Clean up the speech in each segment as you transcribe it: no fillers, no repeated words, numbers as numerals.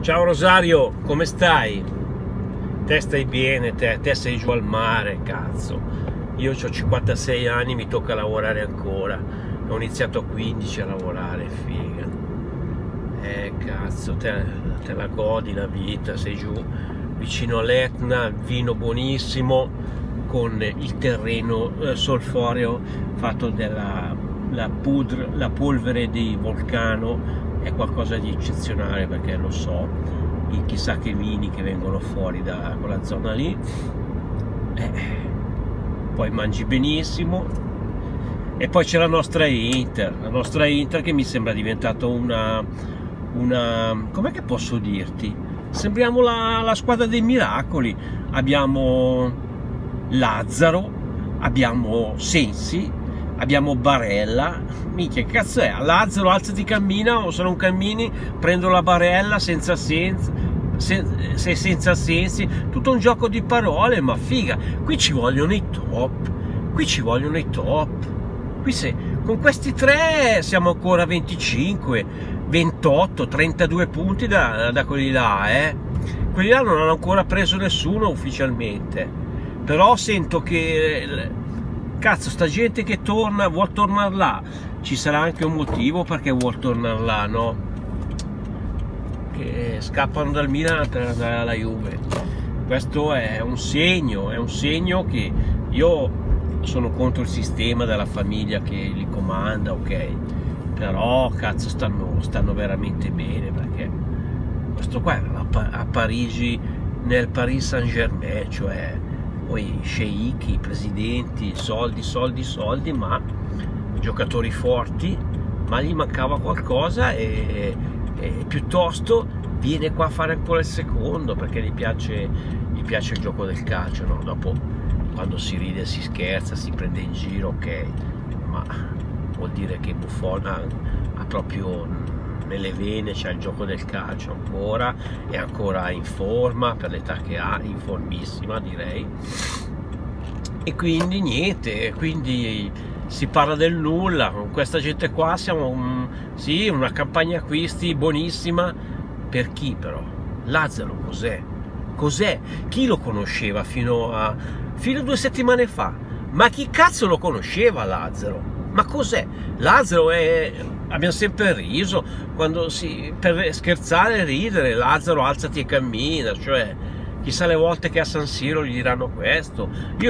Ciao Rosario, come stai? Te stai bene, te sei giù al mare, cazzo. Io ho 56 anni, mi tocca lavorare ancora. Ho iniziato a 15 a lavorare, figa. Cazzo, te la godi la vita, sei giù vicino all'Etna, vino buonissimo, con il terreno solforeo fatto della polvere di vulcano. È qualcosa di eccezionale, perché lo so, i chissà che vini che vengono fuori da quella zona lì. Poi mangi benissimo, e poi c'è la nostra Inter che mi sembra diventato una com'è che posso dirti? Sembriamo la squadra dei miracoli. Abbiamo Lazzaro, abbiamo Sensi, abbiamo Barella. Minchia, che cazzo è? Lazzaro, alzati, cammina, o se non cammini prendo la Barella senza sensi, tutto un gioco di parole. Ma figa, qui ci vogliono i top, con questi tre siamo ancora 25, 28, 32 punti da quelli là, quelli là non hanno ancora preso nessuno ufficialmente, però sento che cazzo, sta gente che vuol tornare là, ci sarà anche un motivo perché vuol tornare là, no? Che scappano dal Milan per andare alla Juve. Questo è un segno che io sono contro il sistema della famiglia che li comanda, ok? Però cazzo stanno veramente bene, perché questo qua era a Parigi, nel Paris Saint-Germain, cioè poi sceicchi, presidenti, soldi, ma giocatori forti, ma gli mancava qualcosa e piuttosto viene qua a fare ancora il secondo, perché gli piace il gioco del calcio, no? Dopo, quando si ride, si scherza, si prende in giro, ok, ma vuol dire che Buffon ha proprio nelle vene, c'è il gioco del calcio ancora, è ancora in forma per l'età che ha, informissima direi, e quindi niente, quindi si parla del nulla. Con questa gente qua siamo sì, una campagna acquisti buonissima. Per chi però? Lazzaro cos'è? Chi lo conosceva fino a 2 settimane fa? Ma chi cazzo lo conosceva Lazzaro? Ma cos'è? Lazzaro abbiamo sempre riso, per scherzare e ridere, Lazzaro alzati e cammina, cioè chissà le volte che a San Siro gli diranno questo. Io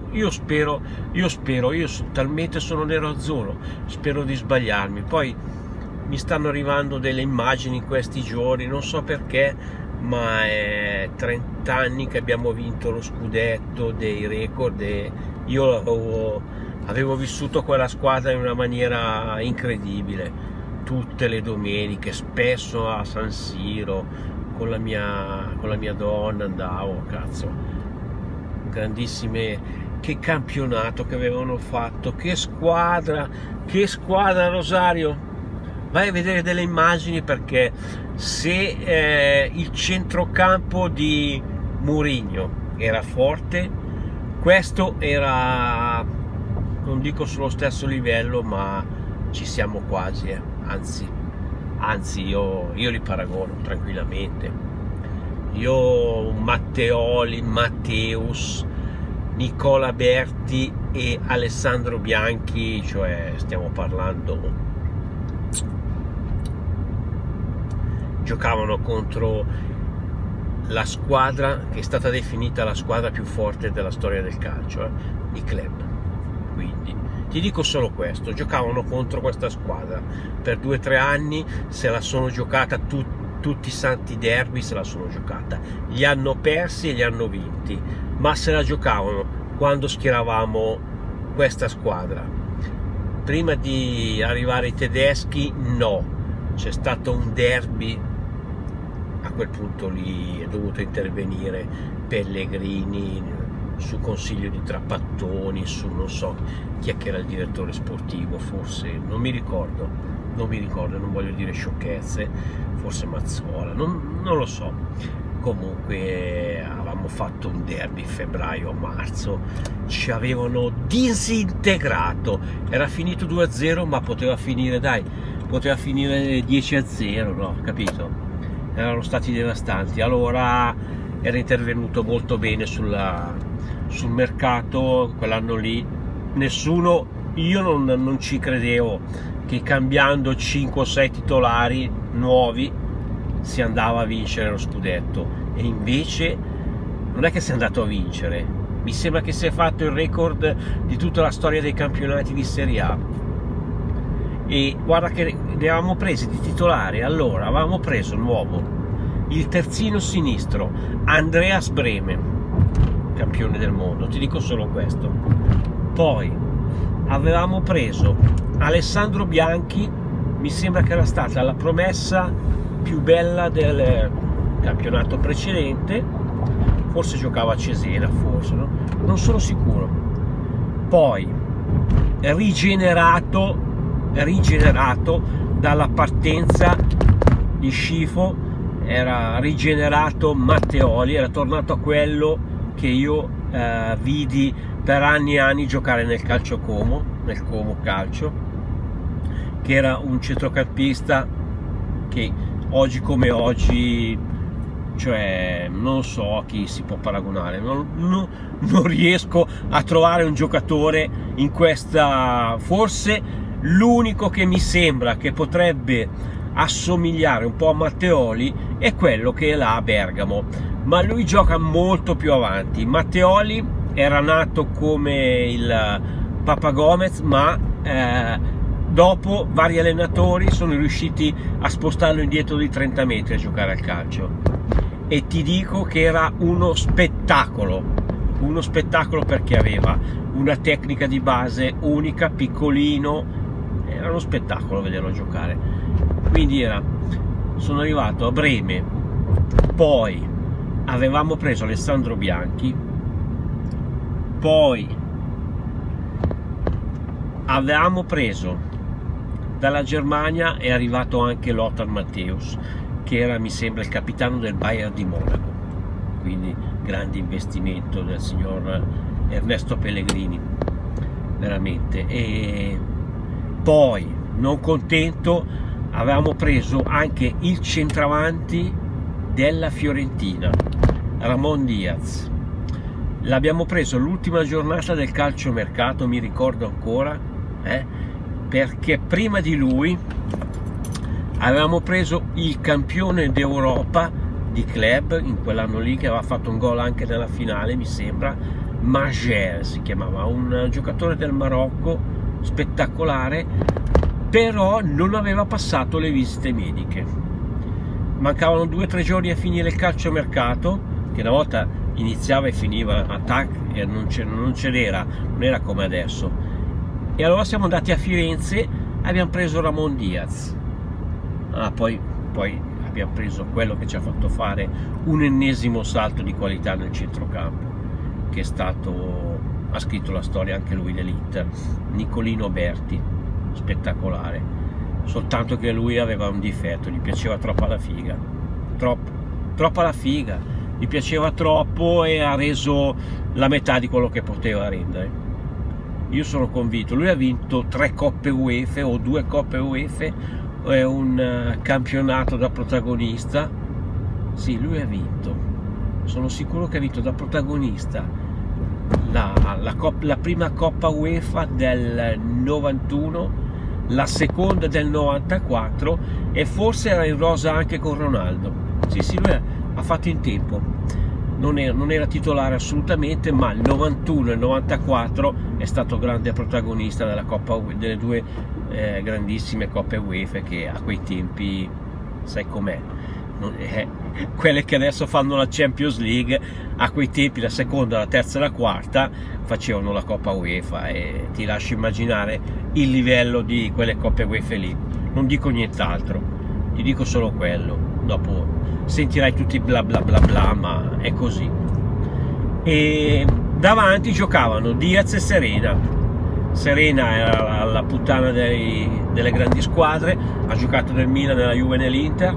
talmente sono nero-azzurro, spero di sbagliarmi. Poi mi stanno arrivando delle immagini in questi giorni, non so perché, ma è 30 anni che abbiamo vinto lo scudetto, dei record, e io avevo vissuto quella squadra in una maniera incredibile, tutte le domeniche, spesso a San Siro, con la mia donna andavo, cazzo, grandissime, che campionato che avevano fatto, che squadra Rosario. Vai a vedere delle immagini, perché se il centrocampo di Mourinho era forte, questo era, non dico sullo stesso livello, ma ci siamo quasi, anzi io li paragono tranquillamente. Io Matteoli, Matteus, Nicola Berti e Alessandro Bianchi, cioè stiamo parlando, giocavano contro la squadra che è stata definita la squadra più forte della storia del calcio, i club. Quindi ti dico solo questo, giocavano contro questa squadra per 2 o 3 anni, se la sono giocata tutti i santi derby, se la sono giocata, li hanno persi e li hanno vinti, ma se la giocavano quando schieravamo questa squadra. Prima di arrivare i tedeschi no, c'è stato un derby, a quel punto lì è dovuto intervenire Pellegrini su consiglio di Trapattoni, su non so chi è che era il direttore sportivo, forse non mi ricordo, non voglio dire sciocchezze, forse Mazzola, non lo so. Comunque avevamo fatto un derby febbraio-marzo, ci avevano disintegrato, era finito 2-0, ma poteva finire 10-0, no? Capito? erano stati devastanti. Allora era intervenuto molto bene sul mercato quell'anno lì. Nessuno, io non ci credevo che cambiando 5 o 6 titolari nuovi si andava a vincere lo scudetto, e invece non è che si è andato a vincere, mi sembra che si è fatto il record di tutta la storia dei campionati di Serie A. E guarda che ne avevamo presi di titolari. Allora avevamo preso nuovo il terzino sinistro Andreas Brehme, campione del mondo, ti dico solo questo. Poi avevamo preso Alessandro Bianchi, mi sembra che era stata la promessa più bella del campionato precedente, forse giocava a Cesena, forse, no? Non sono sicuro. Poi rigenerato dalla partenza di Scifo, era rigenerato Matteoli, era tornato a quello che io vidi per anni e anni giocare nel calcio Como, nel Como Calcio, che era un centrocampista che oggi come oggi, cioè non so a chi si può paragonare, non riesco a trovare un giocatore in questa, forse l'unico che mi sembra che potrebbe assomigliare un po' a Matteoli è quello che è là a Bergamo, ma lui gioca molto più avanti. Matteoli era nato come il Papa Gomez, ma dopo vari allenatori sono riusciti a spostarlo indietro di 30 metri a giocare al calcio, e ti dico che era uno spettacolo perché aveva una tecnica di base unica, piccolino, era uno spettacolo vederlo giocare. Quindi sono arrivato a Brehme, poi avevamo preso Alessandro Bianchi, poi avevamo preso dalla Germania, è arrivato anche Lothar Matthäus, che era, mi sembra, il capitano del Bayern di Monaco, quindi grande investimento del signor Ernesto Pellegrini, veramente. E poi, non contento, avevamo preso anche il centravanti della Fiorentina, Ramon Diaz. L'abbiamo preso l'ultima giornata del calciomercato, mi ricordo ancora, perché prima di lui avevamo preso il campione d'Europa di club in quell'anno lì, che aveva fatto un gol anche nella finale, mi sembra, Majer si chiamava, un giocatore del Marocco spettacolare, però non aveva passato le visite mediche. Mancavano 2 o 3 giorni a finire il calciomercato, che una volta iniziava e finiva a tac e non era come adesso. E allora siamo andati a Firenze e abbiamo preso Ramon Diaz. Poi abbiamo preso quello che ci ha fatto fare un ennesimo salto di qualità nel centrocampo, che ha scritto la storia anche lui dell'Inter, Nicolino Berti, spettacolare, soltanto che lui aveva un difetto, gli piaceva troppo la figa, troppo la figa, gli piaceva troppo e ha reso la metà di quello che poteva rendere. Io sono convinto, lui ha vinto 3 coppe UEFA o 2 coppe UEFA, è un campionato da protagonista. Sì, lui ha vinto, sono sicuro che ha vinto da protagonista la prima Coppa UEFA del 91, la seconda del 94, e forse era in rosa anche con Ronaldo. Sì, lui ha fatto in tempo, non era titolare assolutamente, ma il 91 e il 94 è stato grande protagonista della Coppa, delle 2 grandissime Coppe UEFA, che a quei tempi, sai com'è, quelle che adesso fanno la Champions League, a quei tempi la seconda, la terza e la quarta facevano la Coppa UEFA, e ti lascio immaginare il livello di quelle Coppe UEFA lì. Non dico nient'altro, ti dico solo quello, dopo sentirai tutti bla bla bla bla, ma è così. E davanti giocavano Diaz e Serena era la puttana delle grandi squadre, ha giocato nel Milan, nella Juve, nell'Inter.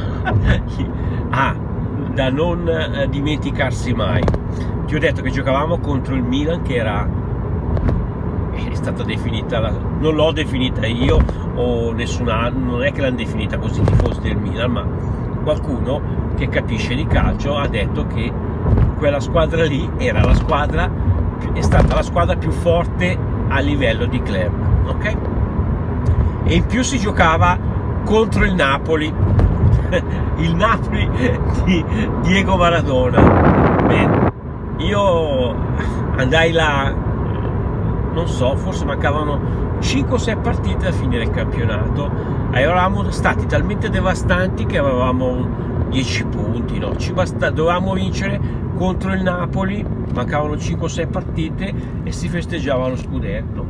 Da non dimenticarsi mai, ti ho detto che giocavamo contro il Milan, che è stata definita, non l'ho definita io o nessun altro, non è che l'hanno definita così i tifosi del Milan, ma qualcuno che capisce di calcio ha detto che quella squadra lì era la squadra, è stata la squadra più forte a livello di club, ok? E in più si giocava contro il Napoli, il Napoli di Diego Maradona. Beh, io andai là, non so, forse mancavano 5 o 6 partite a finire il campionato, eravamo stati talmente devastanti che avevamo 10 punti, no? Dovevamo vincere contro il Napoli, mancavano 5 o 6 partite e si festeggiava lo scudetto.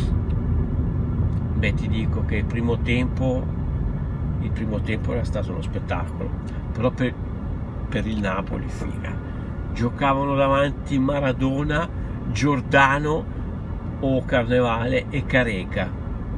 Beh, ti dico che il primo tempo era stato uno spettacolo, però per il Napoli, figa, giocavano davanti Maradona, Giordano o Carnevale e Careca.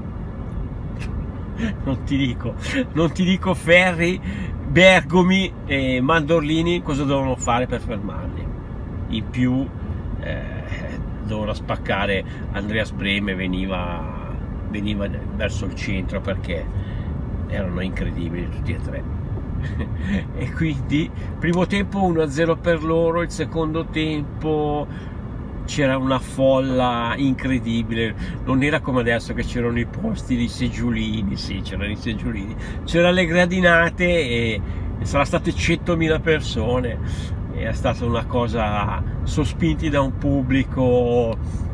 Non ti dico Ferri, Bergomi e Mandorlini cosa dovevano fare per fermarli. In più dovevano spaccare. Andreas Brehme veniva verso il centro perché erano incredibili tutti e tre. E quindi primo tempo 1-0 per loro, il secondo tempo c'era una folla incredibile, non era come adesso che c'erano i posti di seggiolini, sì, c'erano i seggiolini, c'erano le gradinate e sarà state 100.000 persone, è stata una cosa, sospinti da un pubblico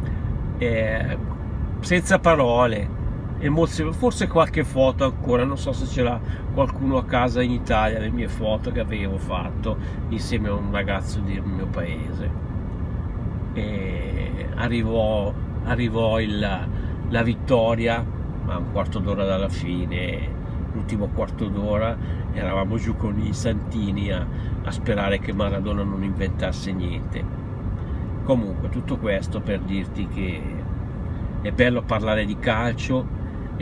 senza parole, forse qualche foto ancora, non so se ce l'ha qualcuno a casa in Italia, le mie foto che avevo fatto insieme a un ragazzo del mio paese. E arrivò la vittoria a un quarto d'ora dalla fine, l'ultimo quarto d'ora eravamo giù con i santini a sperare che Maradona non inventasse niente. Comunque tutto questo per dirti che è bello parlare di calcio,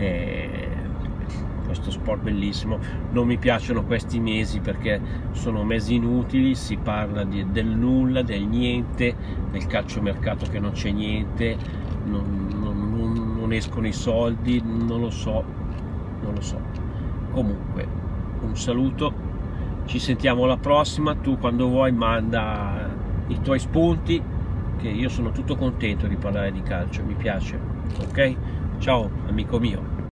questo sport bellissimo. Non mi piacciono questi mesi perché sono mesi inutili, si parla del nulla, del niente, del calciomercato che non c'è niente, non escono i soldi, non lo so. Comunque un saluto, ci sentiamo alla prossima. Tu quando vuoi manda i tuoi spunti, che io sono tutto contento di parlare di calcio, mi piace, ok? Ciao amico mio.